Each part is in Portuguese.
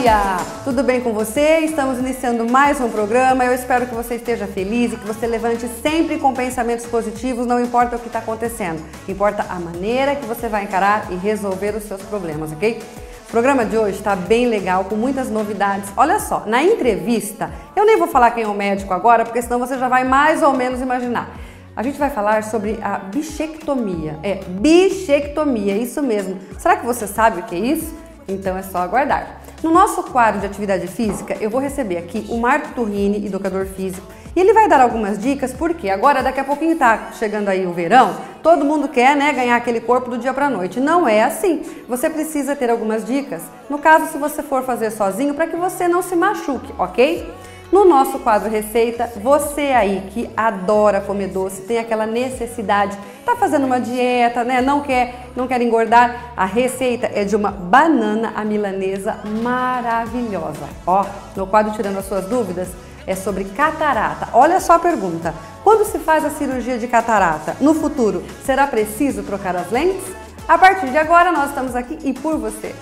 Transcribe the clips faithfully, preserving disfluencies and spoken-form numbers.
dia! Tudo bem com você? Estamos iniciando mais um programa. Eu espero que você esteja feliz e que você levante sempre com pensamentos positivos, não importa o que está acontecendo. Importa a maneira que você vai encarar e resolver os seus problemas, ok? O programa de hoje está bem legal, com muitas novidades. Olha só, na entrevista, eu nem vou falar quem é o médico agora, porque senão você já vai mais ou menos imaginar. A gente vai falar sobre a bichectomia. É, bichectomia, isso mesmo. Será que você sabe o que é isso? Então é só aguardar. No nosso quadro de atividade física, eu vou receber aqui o Marco Turrini, educador físico, e ele vai dar algumas dicas, porque agora, daqui a pouquinho tá chegando aí o verão, todo mundo quer, né, ganhar aquele corpo do dia pra noite. Não é assim. Você precisa ter algumas dicas, no caso, se você for fazer sozinho, para que você não se machuque, ok? No nosso quadro Receita, você aí que adora comer doce, tem aquela necessidade, tá fazendo uma dieta, né? Não quer, não quer engordar, a receita é de uma banana à milanesa maravilhosa. Ó, no quadro Tirando as Suas Dúvidas, é sobre catarata. Olha só a pergunta, quando se faz a cirurgia de catarata, no futuro, será preciso trocar as lentes? A partir de agora, nós estamos aqui e por você.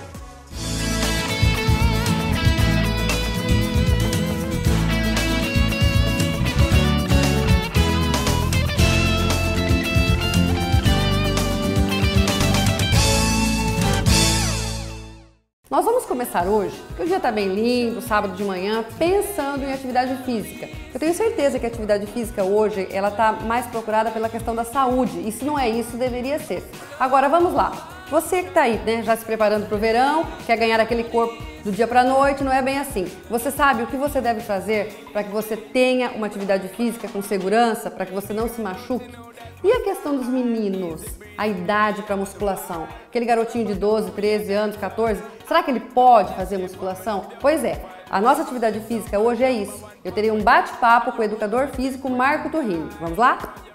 Nós vamos começar hoje, porque o dia está bem lindo, sábado de manhã, pensando em atividade física. Eu tenho certeza que a atividade física hoje, ela está mais procurada pela questão da saúde, e se não é isso, deveria ser. Agora, vamos lá. Você que está aí, né, já se preparando para o verão, quer ganhar aquele corpo do dia para a noite, não é bem assim. Você sabe o que você deve fazer para que você tenha uma atividade física com segurança, para que você não se machuque? E a questão dos meninos, a idade para musculação? Aquele garotinho de doze, treze anos, quatorze, será que ele pode fazer musculação? Pois é, a nossa atividade física hoje é isso. Eu terei um bate-papo com o educador físico Marco Turrini. Vamos lá?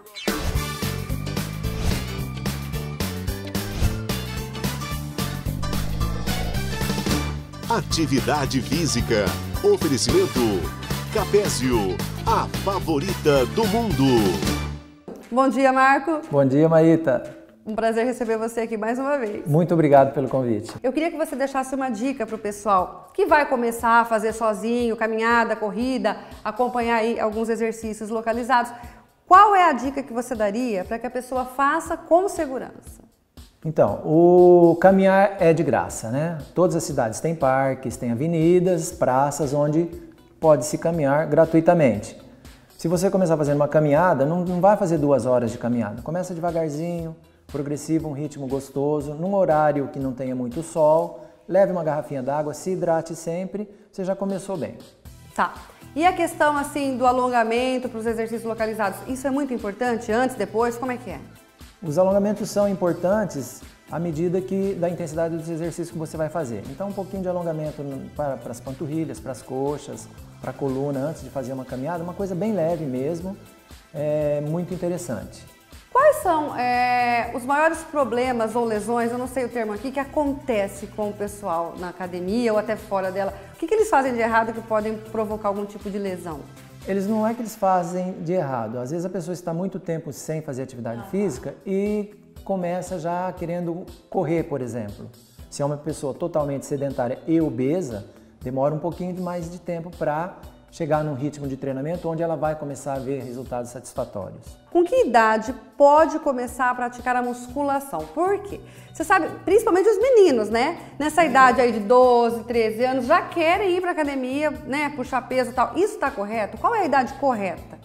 Atividade física. Oferecimento Capésio, a favorita do mundo. Bom dia, Marco. Bom dia, Maíta. Um prazer receber você aqui mais uma vez. Muito obrigado pelo convite. Eu queria que você deixasse uma dica para o pessoal que vai começar a fazer sozinho, caminhada, corrida, acompanhar aí alguns exercícios localizados. Qual é a dica que você daria para que a pessoa faça com segurança? Então, o caminhar é de graça, né? Todas as cidades têm parques, têm avenidas, praças onde pode-se caminhar gratuitamente. Se você começar fazendo uma caminhada, não, não vai fazer duas horas de caminhada. Começa devagarzinho, progressivo, um ritmo gostoso, num horário que não tenha muito sol, leve uma garrafinha d'água, se hidrate sempre, você já começou bem. Tá. E a questão assim do alongamento para os exercícios localizados, isso é muito importante? Antes, depois, como é que é? Os alongamentos são importantes à medida que da intensidade dos exercícios que você vai fazer. Então, um pouquinho de alongamento para, para as panturrilhas, para as coxas, para a coluna antes de fazer uma caminhada, uma coisa bem leve mesmo, é muito interessante. Quais são é, os maiores problemas ou lesões, eu não sei o termo aqui, que acontece com o pessoal na academia ou até fora dela? O que, que eles fazem de errado que podem provocar algum tipo de lesão? Eles não é que eles fazem de errado. Às vezes a pessoa está muito tempo sem fazer atividade física e começa já querendo correr, por exemplo. Se é uma pessoa totalmente sedentária e obesa, demora um pouquinho mais de tempo para chegar num ritmo de treinamento onde ela vai começar a ver resultados satisfatórios. Com que idade pode começar a praticar a musculação? Por quê? Você sabe, principalmente os meninos, né? Nessa idade aí de doze, treze anos, já querem ir para academia, né? Puxar peso e tal. Isso está correto? Qual é a idade correta?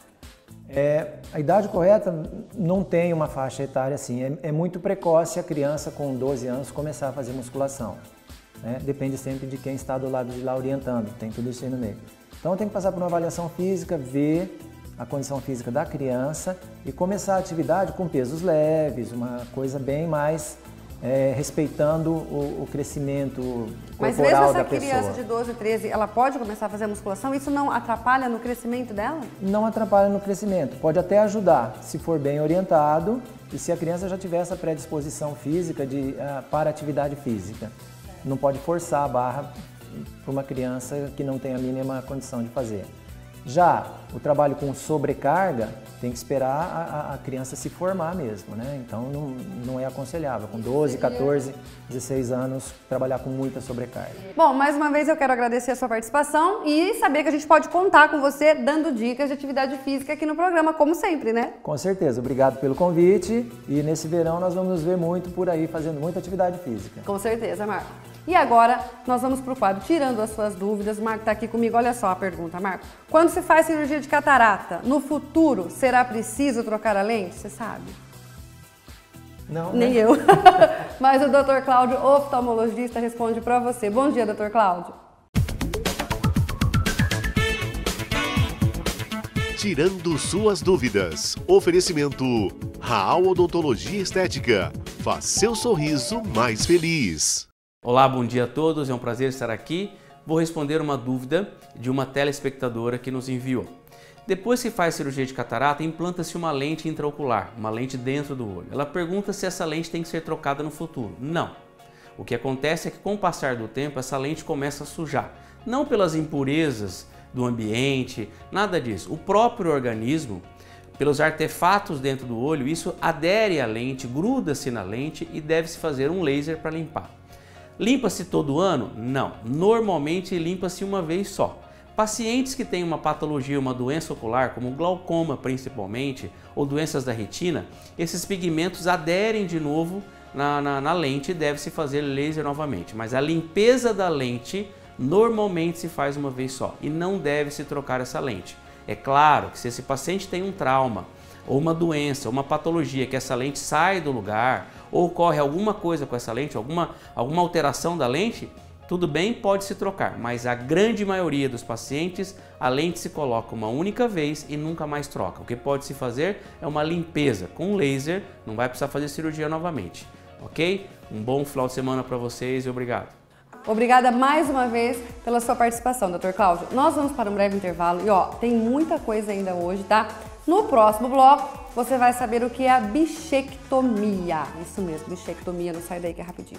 É, a idade correta não tem uma faixa etária assim. É, é muito precoce a criança com doze anos começar a fazer musculação. Né? Depende sempre de quem está do lado de lá orientando. Tem tudo isso aí no meio. Então tem que passar por uma avaliação física, ver a condição física da criança e começar a atividade com pesos leves, uma coisa bem mais é, respeitando o, o crescimento corporal da pessoa. Mas mesmo essa criança de doze, treze, ela pode começar a fazer musculação? Isso não atrapalha no crescimento dela? Não atrapalha no crescimento, pode até ajudar, se for bem orientado e se a criança já tiver essa predisposição física de, uh, para atividade física. Não pode forçar a barra para uma criança que não tem a mínima condição de fazer. Já o trabalho com sobrecarga tem que esperar a, a criança se formar mesmo, né? Então não, não é aconselhável, com doze, quatorze, dezesseis anos, trabalhar com muita sobrecarga. Bom, mais uma vez eu quero agradecer a sua participação e saber que a gente pode contar com você dando dicas de atividade física aqui no programa, como sempre, né? Com certeza, obrigado pelo convite e nesse verão nós vamos nos ver muito por aí fazendo muita atividade física. Com certeza, Marco. E agora nós vamos para o quadro Tirando as Suas Dúvidas. O Marco está aqui comigo. Olha só a pergunta, Marco. Quando se faz cirurgia de catarata, no futuro será preciso trocar a lente? Você sabe? Não, Nem né? eu. Mas o doutor Cláudio, oftalmologista, responde para você. Bom dia, doutor Cláudio. Tirando suas dúvidas. Oferecimento Raal Odontologia Estética. Faz seu sorriso mais feliz. Olá, bom dia a todos. É um prazer estar aqui. Vou responder uma dúvida de uma telespectadora que nos enviou. Depois que faz cirurgia de catarata, implanta-se uma lente intraocular, uma lente dentro do olho. Ela pergunta se essa lente tem que ser trocada no futuro. Não. O que acontece é que com o passar do tempo, essa lente começa a sujar. Não pelas impurezas do ambiente, nada disso. O próprio organismo, pelos artefatos dentro do olho, isso adere à lente, gruda-se na lente e deve-se fazer um laser para limpar. Limpa-se todo ano? Não. Normalmente limpa-se uma vez só. Pacientes que têm uma patologia, uma doença ocular, como glaucoma principalmente, ou doenças da retina, esses pigmentos aderem de novo na, na, na lente e deve-se fazer laser novamente. Mas a limpeza da lente normalmente se faz uma vez só e não deve-se trocar essa lente. É claro que se esse paciente tem um trauma, ou uma doença, uma patologia que essa lente sai do lugar, ou ocorre alguma coisa com essa lente, alguma, alguma alteração da lente, tudo bem, pode se trocar, mas a grande maioria dos pacientes, a lente se coloca uma única vez e nunca mais troca. O que pode se fazer é uma limpeza com laser, não vai precisar fazer cirurgia novamente, ok? Um bom final de semana para vocês e obrigado. Obrigada mais uma vez pela sua participação, doutor Cláudio. Nós vamos para um breve intervalo e ó, tem muita coisa ainda hoje, tá? No próximo bloco, você vai saber o que é a bichectomia. Isso mesmo, bichectomia, não sai daí que é rapidinho.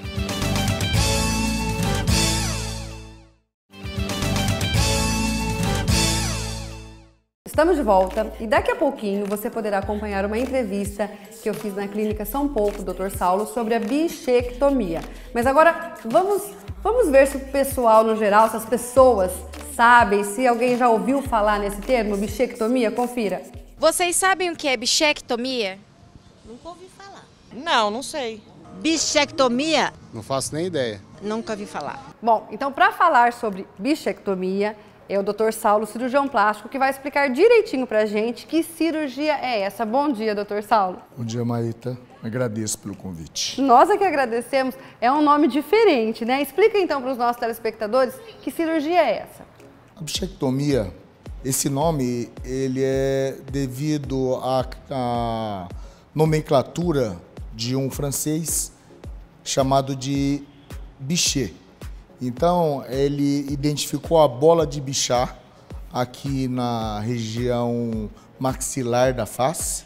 Estamos de volta e daqui a pouquinho você poderá acompanhar uma entrevista que eu fiz na Clínica São Paulo, com o doutor Saulo, sobre a bichectomia. Mas agora vamos, vamos ver se o pessoal no geral, se as pessoas sabem, se alguém já ouviu falar nesse termo, bichectomia. Confira. Vocês sabem o que é bichectomia? Nunca ouvi falar. Não, não sei. Bichectomia? Não faço nem ideia. Nunca ouvi falar. Bom, então para falar sobre bichectomia, é o doutor Saulo, cirurgião plástico, que vai explicar direitinho pra gente que cirurgia é essa. Bom dia, doutor Saulo. Bom dia, Maíta. Agradeço pelo convite. Nós é que agradecemos. É um nome diferente, né? Explica então para os nossos telespectadores que cirurgia é essa. A bichectomia, esse nome, ele é devido à, à nomenclatura de um francês chamado de Bichet. Então, ele identificou a bola de Bichat aqui na região maxilar da face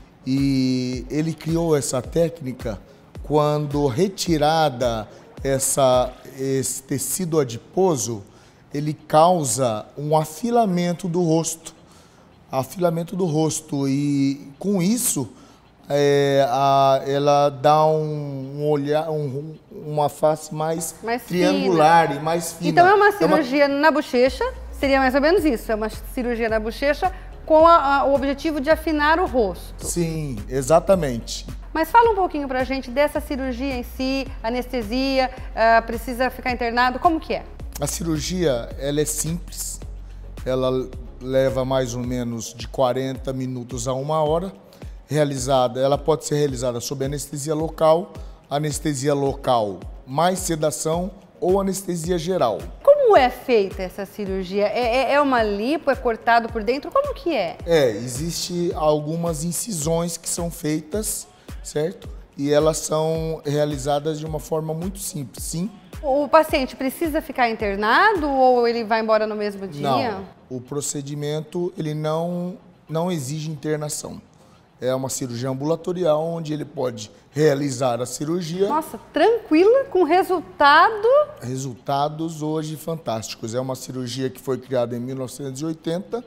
e ele criou essa técnica quando retirada essa, esse tecido adiposo, ele causa um afilamento do rosto, afilamento do rosto e com isso É, a, ela dá um, um olhar, um, uma face mais, mais triangular fina. e mais fina. Então é uma cirurgia é uma... na bochecha, seria mais ou menos isso, é uma cirurgia na bochecha com a, a, o objetivo de afinar o rosto. Sim, exatamente. Mas fala um pouquinho pra gente dessa cirurgia em si, anestesia, uh, precisa ficar internado, como que é? A cirurgia, ela é simples, ela leva mais ou menos de quarenta minutos a uma hora. Realizada, ela pode ser realizada sob anestesia local, anestesia local mais sedação ou anestesia geral. Como é feita essa cirurgia? É, é, é uma lipo, é cortado por dentro? Como que é? É, existe algumas incisões que são feitas, certo? E elas são realizadas de uma forma muito simples, sim. O paciente precisa ficar internado ou ele vai embora no mesmo dia? Não, o procedimento ele não, não exige internação. É uma cirurgia ambulatorial onde ele pode realizar a cirurgia. Nossa, tranquila, com resultado... Resultados hoje fantásticos. É uma cirurgia que foi criada em mil novecentos e oitenta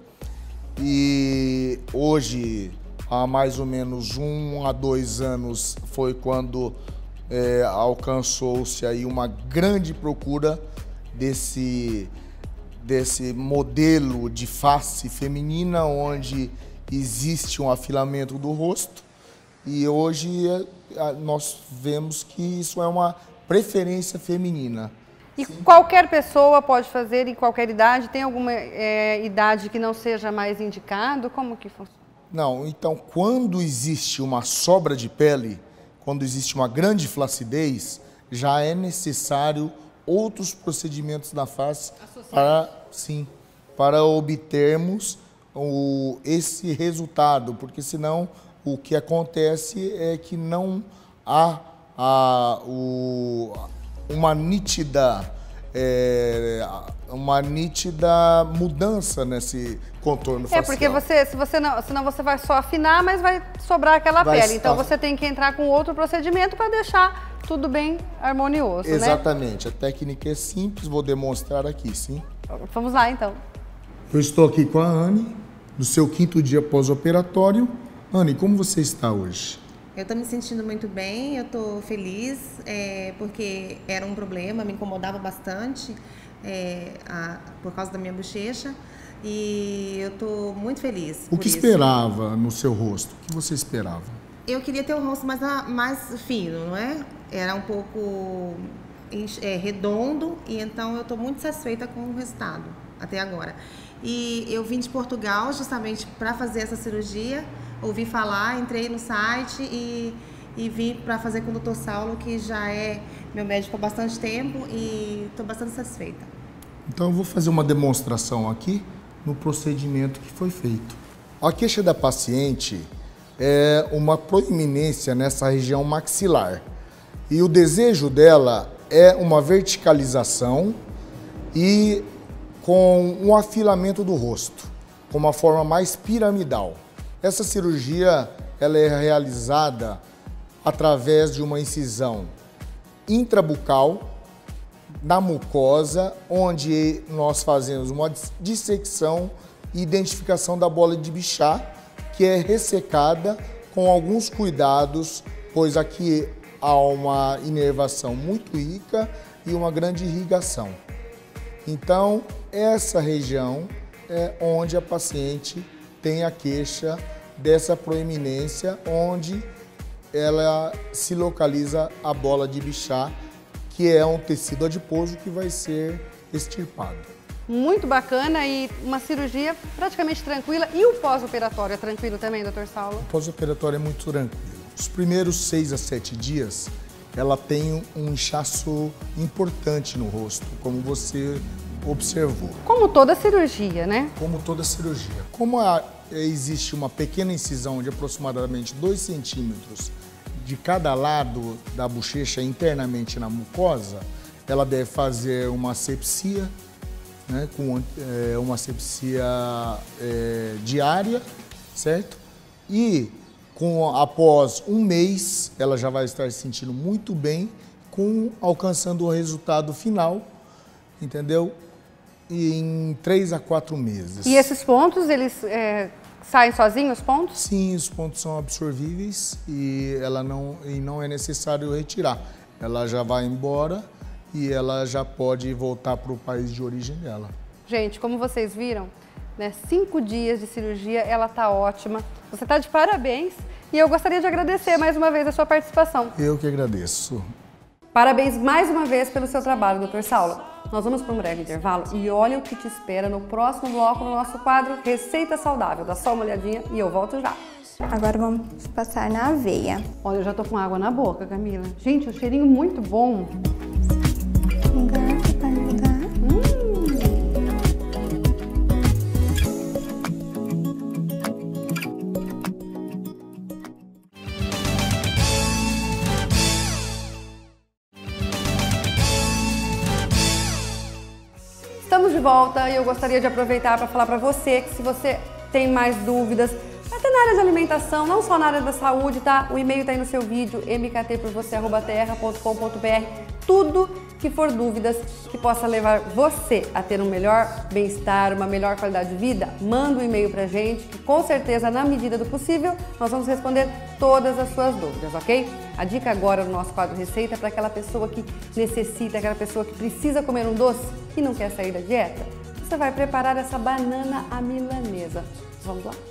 e hoje, há mais ou menos um a dois anos, foi quando é, alcançou-se aí uma grande procura desse, desse modelo de face feminina, onde existe um afilamento do rosto e hoje nós vemos que isso é uma preferência feminina. E Sim. qualquer pessoa pode fazer em qualquer idade? Tem alguma é, idade que não seja mais indicado? Como que funciona? Não, então quando existe uma sobra de pele, quando existe uma grande flacidez, já é necessário outros procedimentos na face para, sim, para obtermos O, esse resultado, porque senão o que acontece é que não há a, o, uma nítida é, uma nítida mudança nesse contorno facial. É porque você, se você não, senão você vai só afinar, mas vai sobrar aquela vai pele. Então você tem que entrar com outro procedimento para deixar tudo bem harmonioso, Exatamente. Né? A técnica é simples, vou demonstrar aqui, sim. Vamos lá, então. Eu estou aqui com a Anne, no seu quinto dia pós-operatório. Anne, como você está hoje? Eu estou me sentindo muito bem, eu estou feliz, é, porque era um problema, me incomodava bastante é, a, por causa da minha bochecha, e eu estou muito feliz. O que isso. esperava no seu rosto? O que você esperava? Eu queria ter o rosto mais, mais fino, não é? Era um pouco é, redondo, e então eu estou muito satisfeita com o resultado até agora. E eu vim de Portugal justamente para fazer essa cirurgia, ouvi falar, entrei no site e, e vim para fazer com o doutor Saulo, que já é meu médico há bastante tempo, e estou bastante satisfeita. Então eu vou fazer uma demonstração aqui no procedimento que foi feito. A queixa da paciente é uma proeminência nessa região maxilar e o desejo dela é uma verticalização e com um afilamento do rosto, com uma forma mais piramidal. Essa cirurgia ela é realizada através de uma incisão intrabucal na mucosa, onde nós fazemos uma dissecção e identificação da bola de Bichat, que é ressecada com alguns cuidados, pois aqui há uma inervação muito rica e uma grande irrigação. Então, essa região é onde a paciente tem a queixa dessa proeminência, onde ela se localiza a bola de Bichat, que é um tecido adiposo que vai ser extirpado. Muito bacana e uma cirurgia praticamente tranquila. E o pós-operatório é tranquilo também, doutor Saulo? O pós-operatório é muito tranquilo. Os primeiros seis a sete dias, ela tem um inchaço importante no rosto, como você observou. Como toda cirurgia, né? Como toda cirurgia. Como a, existe uma pequena incisão de aproximadamente dois centímetros de cada lado da bochecha internamente na mucosa, ela deve fazer uma asepsia, né, com é, uma asepsia é, diária, certo? E com, após um mês, ela já vai estar se sentindo muito bem, com, alcançando o resultado final, entendeu? E em três a quatro meses. E esses pontos, eles é, saem sozinhos, os pontos? Sim, os pontos são absorvíveis e, ela não, e não é necessário retirar. Ela já vai embora e ela já pode voltar para o país de origem dela. Gente, como vocês viram, né, cinco dias de cirurgia, ela tá ótima. Você tá de parabéns e eu gostaria de agradecer mais uma vez a sua participação. Eu que agradeço. Parabéns mais uma vez pelo seu trabalho, doutor Saulo. Nós vamos para um breve intervalo e olha o que te espera no próximo bloco no nosso quadro Receita Saudável. Dá só uma olhadinha e eu volto já. Agora vamos passar na aveia. Olha, eu já tô com água na boca, Camila. Gente, um cheirinho muito bom. Um garfo para ajudar. Estamos de volta e eu gostaria de aproveitar para falar para você que se você tem mais dúvidas, até na área de alimentação, não só na área da saúde, tá? O e-mail tá aí no seu vídeo, m k t por você arroba terra ponto com ponto b r. Tudo que for dúvidas que possa levar você a ter um melhor bem-estar, uma melhor qualidade de vida, manda um e-mail pra gente, que com certeza, na medida do possível, nós vamos responder todas as suas dúvidas, ok? A dica agora no nosso quadro Receita é para aquela pessoa que necessita, aquela pessoa que precisa comer um doce e não quer sair da dieta. Você vai preparar essa banana à milanesa. Vamos lá?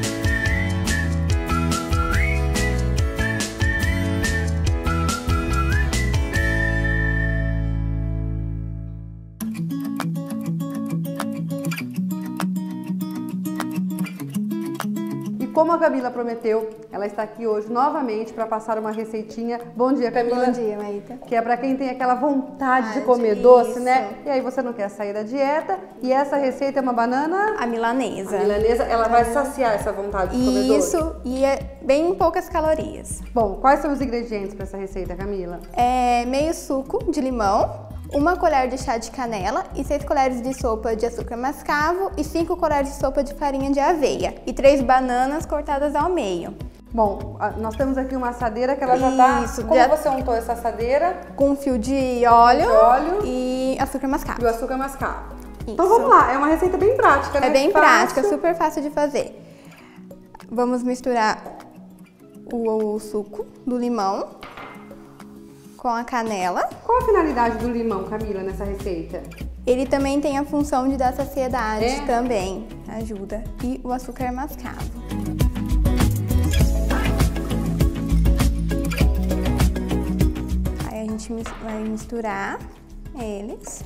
Como a Camila prometeu, ela está aqui hoje novamente para passar uma receitinha. Bom dia, Camila. Bom dia, Maíta. Que é para quem tem aquela vontade ah, de comer isso. doce, né? E aí você não quer sair da dieta. E essa receita é uma banana... A milanesa. A milanesa, ela vai saciar essa vontade de comer doce. Isso, e é bem poucas calorias. Bom, quais são os ingredientes para essa receita, Camila? É meio suco de limão, uma colher de chá de canela e seis colheres de sopa de açúcar mascavo e cinco colheres de sopa de farinha de aveia e três bananas cortadas ao meio. Bom, nós temos aqui uma assadeira que ela já tá... Isso, Como já... você untou essa assadeira? Com um fio de óleo, de óleo e açúcar mascavo. E o açúcar mascavo. Isso. Então vamos lá, é uma receita bem prática, né? É bem fácil. prática, super fácil de fazer. Vamos misturar o, o suco do limão com a canela. Qual a finalidade do limão, Camila, nessa receita? Ele também tem a função de dar saciedade, é? também ajuda. E o açúcar mascavo. Aí a gente vai misturar eles.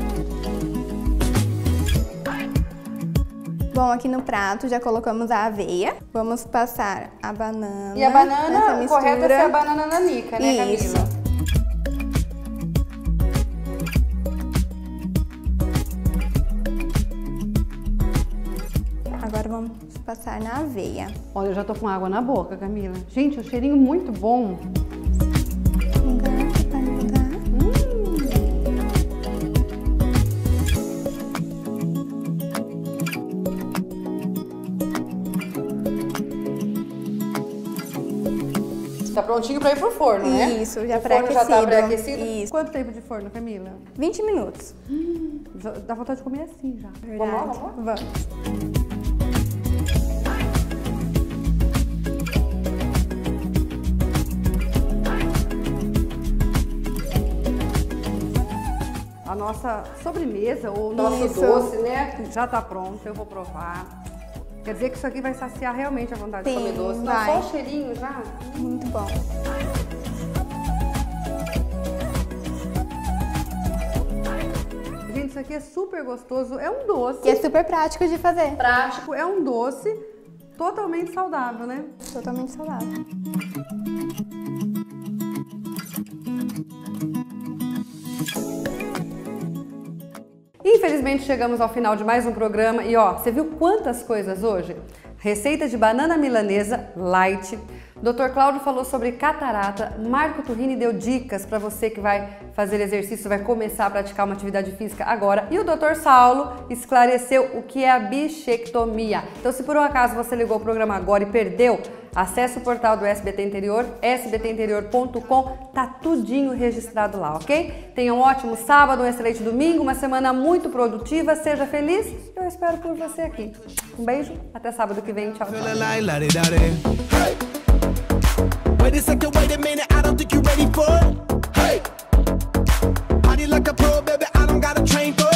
Bom, aqui no prato já colocamos a aveia. Vamos passar a banana. E a banana, o correto é ser a banana nanica, né, Camila? Isso. Agora vamos passar na aveia. Olha, eu já tô com água na boca, Camila. Gente, o cheirinho muito bom. Tá prontinho para ir pro forno, né? Isso, já pré-aquecido. O forno já tá pré-aquecido? Isso. Quanto tempo de forno, Camila? vinte minutos. Hum, dá vontade de comer assim já. Verdade. Vamos lá, vamos lá? Vamos. A nossa sobremesa, ou o nosso Isso. doce, né? Já tá pronto, eu vou provar. Quer dizer que isso aqui vai saciar realmente a vontade Sim, de comer doce. Não, vai. só o cheirinho já. Muito bom. Gente, isso aqui é super gostoso. É um doce. E é super prático de fazer. Prático, é um doce totalmente saudável, né? Totalmente saudável. Infelizmente chegamos ao final de mais um programa e ó, você viu quantas coisas hoje? Receita de banana milanesa light. doutor Cláudio falou sobre catarata, Marco Turrini deu dicas para você que vai fazer exercício, vai começar a praticar uma atividade física agora. E o doutor Saulo esclareceu o que é a bichectomia. Então, se por um acaso você ligou o programa agora e perdeu, acesse o portal do S B T Interior, s b t interior ponto com, tá tudinho registrado lá, ok? Tenha um ótimo sábado, um excelente domingo, uma semana muito produtiva, seja feliz. Eu espero por você aqui. Um beijo, até sábado que vem, tchau, tchau. Wait a second, wait a minute, I don't think you're ready for it. Hey, party like a pro, baby, I don't gotta train for it.